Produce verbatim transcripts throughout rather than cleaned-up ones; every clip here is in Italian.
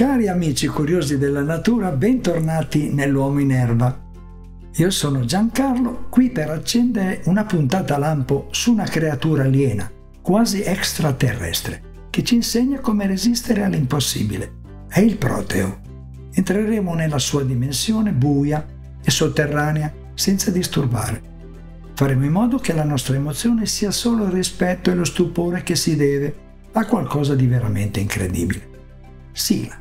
Cari amici curiosi della natura, bentornati nell'Uomo in Erba. Io sono Giancarlo, qui per accendere una puntata lampo su una creatura aliena, quasi extraterrestre, che ci insegna come resistere all'impossibile. È il proteo. Entreremo nella sua dimensione buia e sotterranea senza disturbare. Faremo in modo che la nostra emozione sia solo il rispetto e lo stupore che si deve a qualcosa di veramente incredibile. Sigla.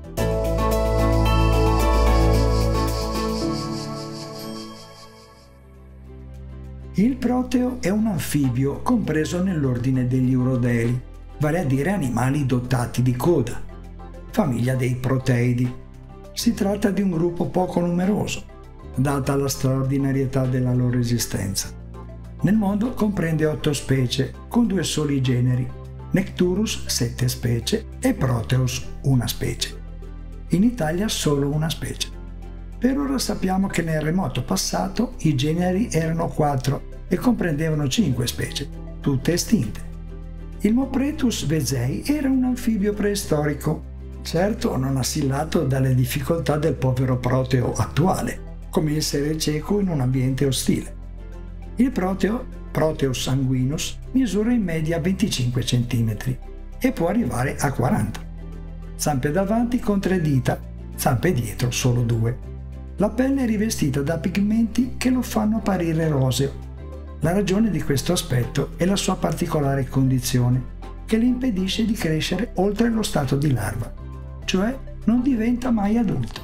Il proteo è un anfibio compreso nell'ordine degli urodeli, vale a dire animali dotati di coda, famiglia dei proteidi. Si tratta di un gruppo poco numeroso, data la straordinarietà della loro esistenza. Nel mondo comprende otto specie, con due soli generi, Necturus sette specie e Proteus una specie. In Italia solo una specie. Per ora sappiamo che nel remoto passato i generi erano quattro e comprendevano cinque specie, tutte estinte. Il Mopretus vezei era un anfibio preistorico, certo non assillato dalle difficoltà del povero proteo attuale, come essere cieco in un ambiente ostile. Il proteo, Proteus sanguinus, misura in media venticinque centimetri e può arrivare a quaranta. Zampe davanti con tre dita, zampe dietro solo due. La pelle è rivestita da pigmenti che lo fanno apparire roseo. La ragione di questo aspetto è la sua particolare condizione, che le impedisce di crescere oltre lo stato di larva, cioè non diventa mai adulto.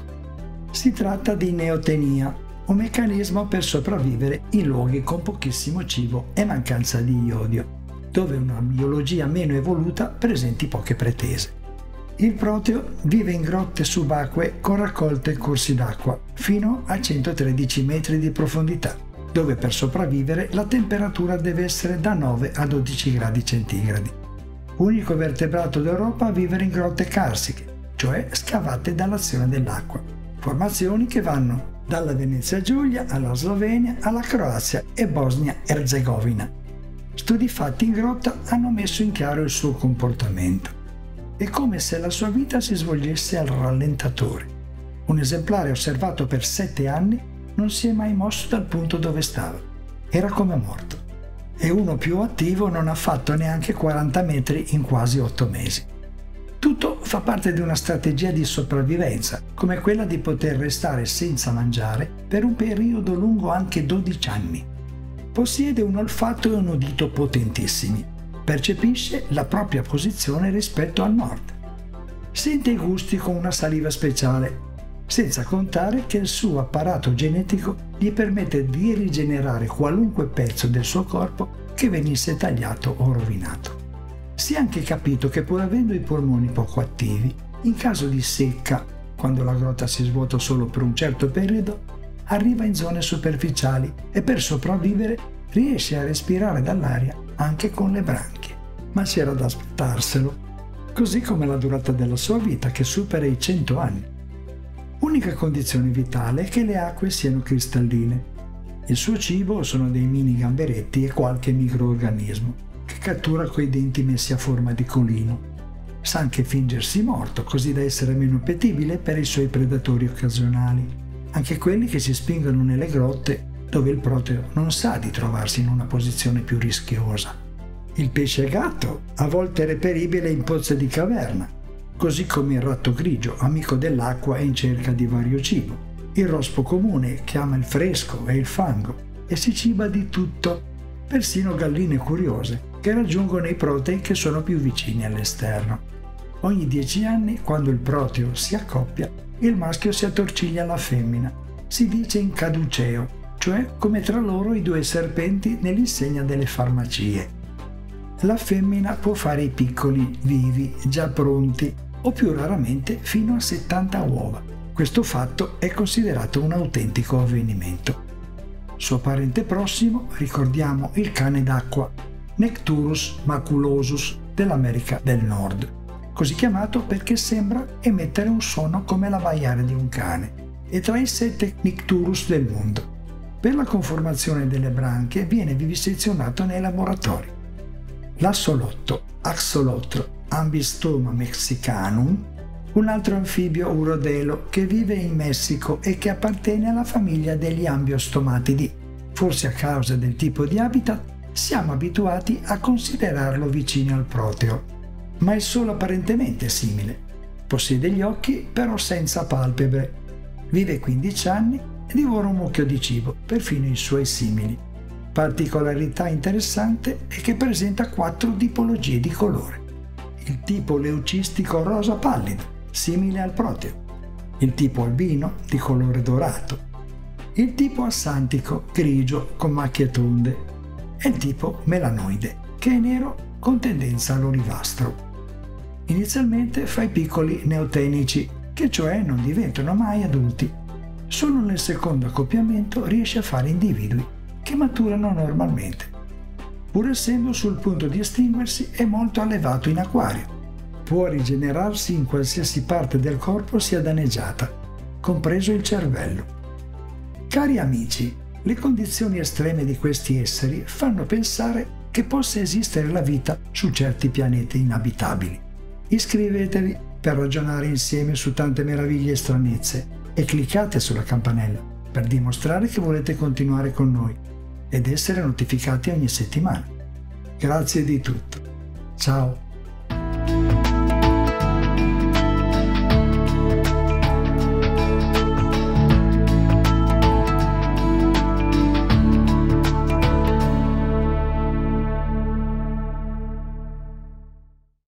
Si tratta di neotenia, un meccanismo per sopravvivere in luoghi con pochissimo cibo e mancanza di iodio, dove una biologia meno evoluta presenti poche pretese. Il proteo vive in grotte subacquee con raccolte e corsi d'acqua fino a centotredici metri di profondità, dove per sopravvivere la temperatura deve essere da nove a dodici gradi centigradi. Unico vertebrato d'Europa a vivere in grotte carsiche, cioè scavate dall'azione dell'acqua. Formazioni che vanno dalla Venezia Giulia alla Slovenia alla Croazia e Bosnia-Erzegovina. Studi fatti in grotta hanno messo in chiaro il suo comportamento. È come se la sua vita si svolgesse al rallentatore. Un esemplare osservato per sette anni non si è mai mosso dal punto dove stava. Era come morto. E uno più attivo non ha fatto neanche quaranta metri in quasi otto mesi. Tutto fa parte di una strategia di sopravvivenza, come quella di poter restare senza mangiare per un periodo lungo anche dodici anni. Possiede un olfatto e un udito potentissimi. Percepisce la propria posizione rispetto al nord. Sente i gusti con una saliva speciale, senza contare che il suo apparato genetico gli permette di rigenerare qualunque pezzo del suo corpo che venisse tagliato o rovinato. Si è anche capito che pur avendo i polmoni poco attivi, in caso di secca, quando la grotta si svuota solo per un certo periodo, arriva in zone superficiali e per sopravvivere riesce a respirare dall'aria anche con le branchie. Ma c'era da aspettarselo, così come la durata della sua vita che supera i cento anni. Unica condizione vitale è che le acque siano cristalline. Il suo cibo sono dei mini gamberetti e qualche microorganismo che cattura coi denti messi a forma di colino. Sa anche fingersi morto, così da essere meno appetibile per i suoi predatori occasionali, anche quelli che si spingono nelle grotte dove il proteo non sa di trovarsi in una posizione più rischiosa. Il pesce gatto a volte è reperibile in pozze di caverna, così come il ratto grigio, amico dell'acqua e in cerca di vario cibo. Il rospo comune che ama il fresco e il fango e si ciba di tutto, persino galline curiose che raggiungono i protei che sono più vicini all'esterno. Ogni dieci anni, quando il proteo si accoppia, il maschio si attorciglia alla femmina. Si dice in caduceo, cioè come tra loro i due serpenti nell'insegna delle farmacie. La femmina può fare i piccoli vivi, già pronti, o più raramente fino a settanta uova. Questo fatto è considerato un autentico avvenimento. Suo parente prossimo, ricordiamo il cane d'acqua, Necturus maculosus dell'America del Nord, così chiamato perché sembra emettere un suono come l'abbaiare di un cane, e tra i sette Nycturus del mondo. Per la conformazione delle branchie viene vivisezionato nei laboratori. L'assolotto, Axolotl ambistoma mexicanum, Un altro anfibio urodelo che vive in Messico e che appartiene alla famiglia degli ambiostomatidi. Forse a causa del tipo di habitat siamo abituati a considerarlo vicino al proteo, ma è solo apparentemente simile. Possiede gli occhi però senza palpebre. Vive quindici anni e divora un mucchio di cibo, perfino i suoi simili. Particolarità interessante è che presenta quattro tipologie di colore. Il tipo leucistico rosa pallido, simile al proteo. Il tipo albino, di colore dorato. Il tipo assantico, grigio con macchie tonde. E il tipo melanoide, che è nero con tendenza all'olivastro. Inizialmente fa i piccoli neotenici, che cioè non diventano mai adulti. Solo nel secondo accoppiamento riesce a fare individui che maturano normalmente. Pur essendo sul punto di estinguersi, è molto allevato in acquario. Può rigenerarsi in qualsiasi parte del corpo sia danneggiata, compreso il cervello. Cari amici, le condizioni estreme di questi esseri fanno pensare che possa esistere la vita su certi pianeti inabitabili. Iscrivetevi per ragionare insieme su tante meraviglie e stranezze e cliccate sulla campanella per dimostrare che volete continuare con noi ed essere notificati ogni settimana. Grazie di tutto. Ciao!